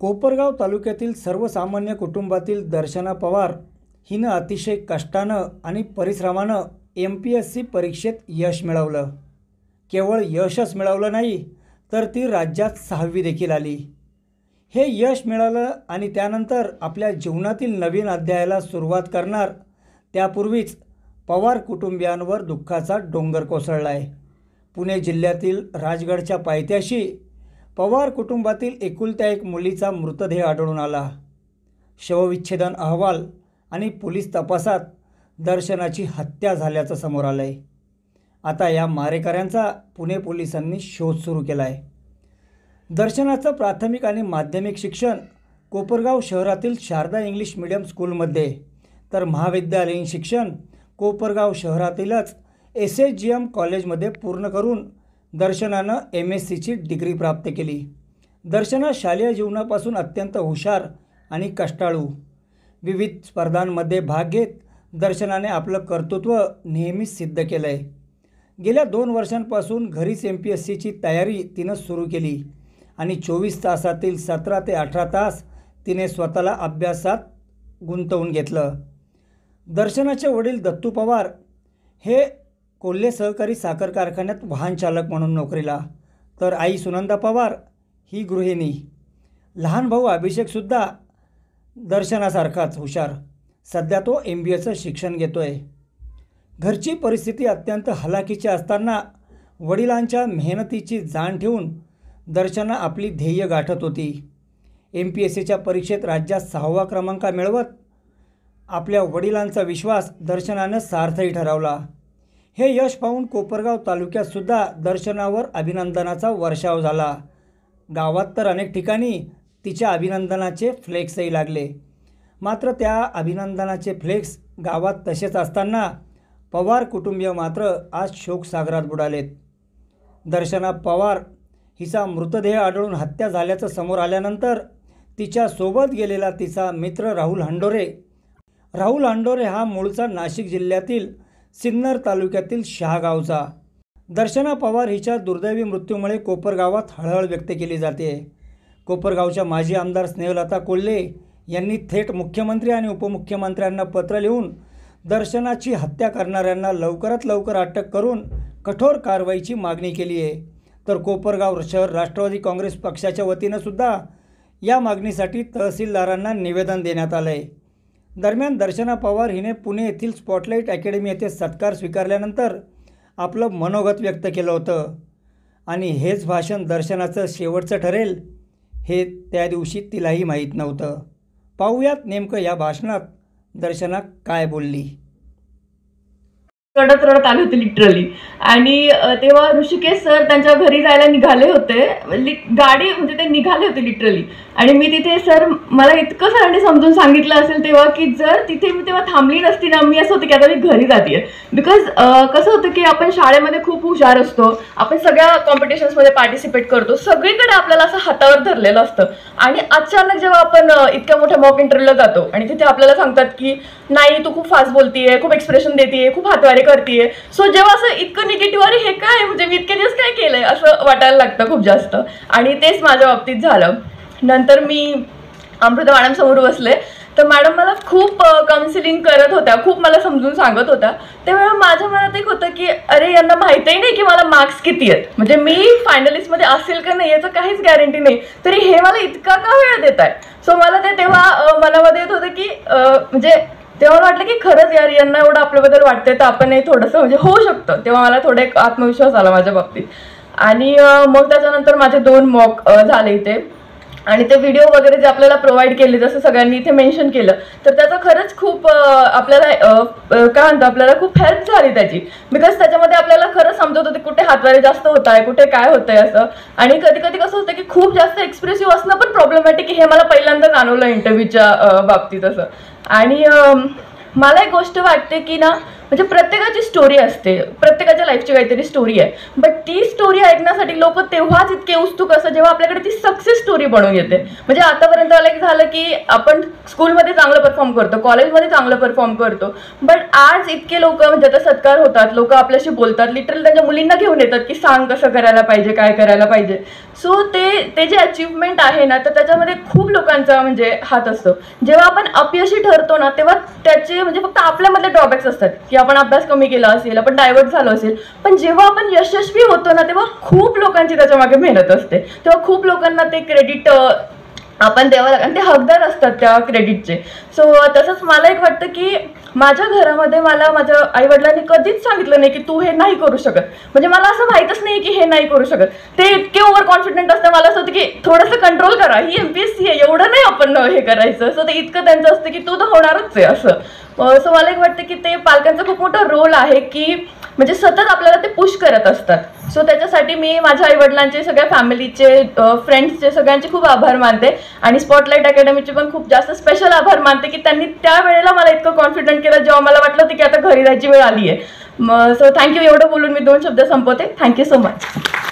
कोपरगाव तालुक्यातील सर्वसामान्य कुटुंबातील दर्शना पवार हिनं अतिशय कष्टानं आणि परिश्रमानं MPSC परीक्षेत यश मिळवलं। केवळ यशच मिळवलं नाही तर ती राज्यात 6वी देखील आली। हे यश मिळालं आणि त्यानंतर आपल्या जीवनातील नवीन अध्यायाला सुरुवात करणार त्यापूर्वीच पवार कुटुंबियांवर दुःखाचा डोंगर कोसळला आहे। पुणे जिल्ह्यातील राजगडच्या पायथ्याशी पवार कुटुंबातील एकुलत्या एक मुलीचा मृतदेह आढळून आला। शवविच्छेदन अहवाल आणि पोलीस तपासात दर्शनाची हत्या झाल्याचं समोर आलं आहे। आता या मारेकऱ्यांचा पुणे पोलिसांनी शोध सुरू केला आहे। दर्शनाचं प्राथमिक आणि माध्यमिक शिक्षण कोपरगाव शहरातील शारदा इंग्लिश मीडियम स्कूलमध्ये तर महाविद्यालयीन शिक्षण कोपरगाव शहरातीलच SHGM कॉलेजमध्ये पूर्ण करून दर्शनानं MSCची डिग्री प्राप्त केली। दर्शना शालेय जीवनापासून अत्यंत हुशार आणि कष्टाळू। विविध स्पर्धांमध्ये भाग घेत दर्शनाने आपलं कर्तृत्व नेहमीच सिद्ध केलं आहे। गेल्या 2 वर्षांपासून घरीच MPSCची तयारी तिनं सुरू केली आणि 24 तासातील 17 ते 18 तास तिने स्वतःला अभ्यासात गुंतवून घेतलं। दर्शनाचे वडील दत्तू पवार हे कोल्हे सहकारी साखर कारखान्यात वाहन चालक म्हणून नोकरीला, तर आई सुनंदा पवार ही गृहिणी। लहान भाऊ अभिषेकसुद्धा दर्शनासारखाच हुशार। सध्या तो MBAचं शिक्षण घेतोय। घरची परिस्थिती अत्यंत हलाखीची असताना वडिलांच्या मेहनतीची जाण ठेवून दर्शना आपली ध्येय गाठत होती। MPSCच्या परीक्षेत राज्यात 6वा क्रमांक मिळवत आपल्या वडिलांचा विश्वास दर्शनानं सार्थही ठरवला। हे यश पाहून कोपरगाव तालुक्यात सुद्धा दर्शनावर अभिनंदनाचा वर्षाव झाला। गावात तर अनेक ठिकाणी तिच्या अभिनंदनाचे फ्लेक्सही लागले। मात्र त्या अभिनंदनाचे फ्लेक्स गावात तसेच असताना पवार कुटुंबीय मात्र आज शोकसागरात बुडालेत। दर्शना पवार हिचा मृतदेह आढळून हत्या झाल्याचं समोर आल्यानंतर तिच्या सोबत गेलेला तिचा मित्र राहुल हंडोरे हा मूळचा नाशिक जिल्ह्यातील सिन्नर तालुक्यातील शहागावचा। दर्शना पवार हिच्या दुर्दैवी मृत्यूमुळे कोपरगावात हळहळ व्यक्त केली जाते। कोपरगावच्या माजी आमदार स्नेहलता कोल्हे यांनी थेट मुख्यमंत्री आणि उपमुख्यमंत्र्यांना पत्र लिहून दर्शनाची हत्या करणाऱ्यांना लवकरात लवकर अटक करून कठोर कारवाईची मागणी केली आहे। तर कोपरगाव शहर राष्ट्रवादी काँग्रेस पक्षाच्या वतीनं सुद्धा या मागणीसाठी तहसीलदारांना निवेदन देण्यात आलं आहे। दरम्यान दर्शना पवार हिने पुणे येथील स्पॉटलाइट अकॅडमी येथे सत्कार स्वीकारल्यानंतर आपलं मनोगत व्यक्त केलं होतं आणि हेच भाषण दर्शनाचं शेवटचं ठरेल हे त्या दिवशी तिलाही माहीत नव्हतं। पाहूयात नेमकं या भाषणात दर्शना काय बोलली। रडत आले होते लिटरली। आणि तेव्हा ऋषिकेश सर त्यांच्या घरी जायला निघाले होते, गाडी म्हणजे ते निघाले होते लिटरली। आणि मी तिथे सर मला इतकं सरांनी समजून सांगितलं असेल तेव्हा की जर तिथे मी तेव्हा थांबली नसती ना, मी असं होतं की आता मी घरी जाते। बिकॉज कसं होतं की आपण शाळेमध्ये खूप हुशार असतो, आपण सगळ्या कॉम्पिटिशन्समध्ये पार्टिसिपेट करतो, सगळीकडे आपल्याला असं हातावर धरलेलं असतं। आणि अचानक जेव्हा आपण इतक्या मोठ्या मॉक इंटरव्ह्यूला जातो आणि तिथे आपल्याला सांगतात की नाही तू खूप फास्ट बोलतीये, खूप एक्सप्रेशन देतीये, खूप हातवारे करतीये, सो जेव्हा असं इतकं निगेटिव्ह अरे हे काय म्हणजे मी इतके दिवस काय केलंय असं वाटायला लागतं खूप जास्त। आणि तेच माझ्या बाबतीत झालं। नंतर मी अमृता मॅडम समोर बसले तर मॅडम मला खूप काउन्सिलिंग करत होत्या, खूप मला समजून सांगत होत्या। त्यावेळेला माझ्या मनात एक होतं की अरे यांना माहितीही नाही की मला मार्क्स किती आहेत, म्हणजे मी फायनलिस्टमध्ये असेल का नाही याचं काहीच गॅरंटी नाही, तरी हे मला इतका का वेळ देत आहे। सो मला ते तेव्हा मनामध्ये येत होतं की म्हणजे तेव्हा वाटलं की खरंच यार यांना एवढं आपल्याबद्दल वाटतंय तर आपणही थोडंसं म्हणजे होऊ शकतं। तेव्हा मला थोडा एक आत्मविश्वास आला माझ्या बाबतीत। आणि मग त्याच्यानंतर माझे 2 मॉक झाले इथे आणि ते व्हिडिओ वगैरे जे आपल्याला प्रोव्हाइड केले जसं सगळ्यांनी इथे मेन्शन केलं तर त्याचा खरंच खूप आपल्याला काय म्हणतो आपल्याला खूप हेल्प झाली त्याची। बिकॉज त्याच्यामध्ये आपल्याला खरंच समजत होते कुठे हातवारे जास्त होत आहे, कुठे काय होतंय असं। आणि कधी कधी कसं होतं की खूप जास्त एक्सप्रेसिव्ह असणं पण प्रॉब्लेमॅटिक, हे मला पहिल्यांदा जाणवलं इंटरव्ह्यूच्या बाबतीत असं। आणि मला एक गोष्ट वाटते की ना म्हणजे प्रत्येकाची स्टोरी असते, प्रत्येकाच्या लाईफची काहीतरी स्टोरी आहे, बट ती स्टोरी ऐकण्यासाठी लोक तेव्हाच इतके उत्सुक असतात जेव्हा आपल्याकडे ती सक्सेस स्टोरी बनवून येते. म्हणजे आतापर्यंत मला एक झालं की आपण स्कूलमध्ये चांगलं परफॉर्म करतो, कॉलेजमध्ये चांगलं परफॉर्म करतो, बट आज इतके लोक म्हणजे आता सत्कार होतात, लोक आपल्याशी बोलतात, लिटरली त्यांच्या मुलींना घेऊन येतात की सांग कसं करायला पाहिजे, काय करायला पाहिजे. सो ते जे अचीवमेंट आहे ना, तर त्याच्यामध्ये खूप लोकांचा म्हणजे हात असतो. जेव्हा आपण अपयशी ठरतो ना, तेव्हा त्याचे म्हणजे फक्त आपल्यामध्ये ड्रॉबॅक्स असतात की आपण अभ्यास कमी केला असेल, आपण डायव्हर्ट झालो असेल, पण जेव्हा आपण यशस्वी होतो ना, तेव्हा खूप लोकांची त्याच्या मागे मेहनत असते, तेव्हा खूप लोकांना ते क्रेडिट आपण द्यावं लागतं आणि ते हकदार असतात त्या क्रेडिटचे. सो तसंच मला एक वाटतं की माझ्या घरामध्ये मला माझ्या आईवडिलांनी कधीच सांगितलं नाही की तू हे नाही करू शकत. म्हणजे मला असं माहीतच नाही की हे नाही करू शकत. ते इतके ओव्हर कॉन्फिडंट असतं, मला असं होतं की थोडंसं कंट्रोल करा, ही MPSC आहे, एवढं नाही आपण हे करायचं. सो ते इतकं त्यांचं असतं की तू तर होणारच आहे असं. सो मला एक वाटतं की ते पालकांचा खूप मोठा रोल आहे की म्हणजे सतत आपल्याला ते पुश करत असतात. सो त्याच्यासाठी मी माझ्या आईवडिलांचे, सगळ्या फॅमिलीचे, फ्रेंड्सचे, सगळ्यांचे खूप आभार मानते आणि स्पॉटलाईट अकॅडमीचे पण खूप जास्त स्पेशल आभार मानते की त्यांनी त्या वेळेला मला इतकं कॉन्फिडंट केलं जेव्हा मला वाटलं होतं की आता घरी जायची वेळ आली आहे. So thank you. एवढं बोलून मी 2 शब्द संपवते. Thank you so much.